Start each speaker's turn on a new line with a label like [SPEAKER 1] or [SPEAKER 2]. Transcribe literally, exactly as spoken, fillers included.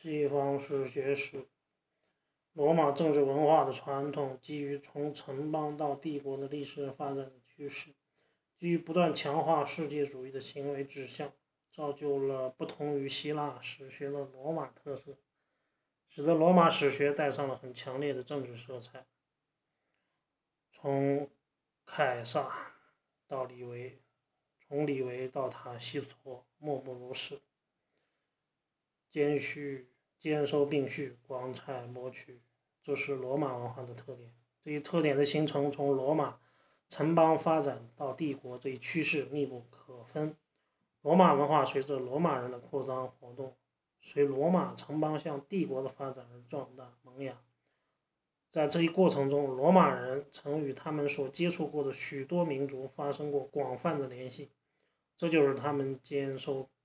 [SPEAKER 1] 西方史学史，罗马政治文化的传统基于从城邦到帝国的历史发展的趋势，基于不断强化世界主义的行为指向，造就了不同于希腊史学的罗马特色，使得罗马史学带上了很强烈的政治色彩。从凯撒到李维，从李维到塔西佗，莫不如是。兼蓄兼收并蓄，广采博取，这是罗马文化的特点。这一特点的形成，从罗马城邦发展到帝国这一趋势密不可分。罗马文化随着罗马人的扩张活动，随罗马城邦向帝国的发展而壮大萌芽。在这一过程中，罗马人曾与他们所接触过的许多民族发生过广泛的联系，这就是他们兼收